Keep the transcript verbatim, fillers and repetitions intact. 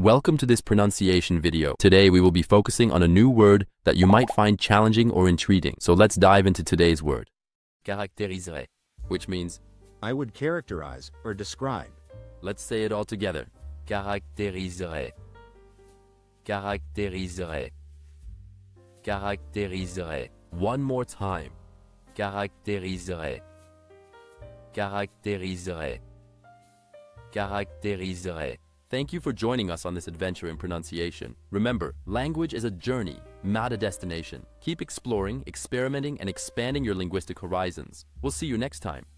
Welcome to this pronunciation video. Today we will be focusing on a new word that you might find challenging or intriguing. So let's dive into today's word. Caractériserais, which means I would characterize or describe. Let's say it all together. Caractériserais. Caractériserais. Caractériserais. One more time. Caractériserais. Caractériserais. Caractériserais. Thank you for joining us on this adventure in pronunciation. Remember, language is a journey, not a destination. Keep exploring, experimenting, and expanding your linguistic horizons. We'll see you next time.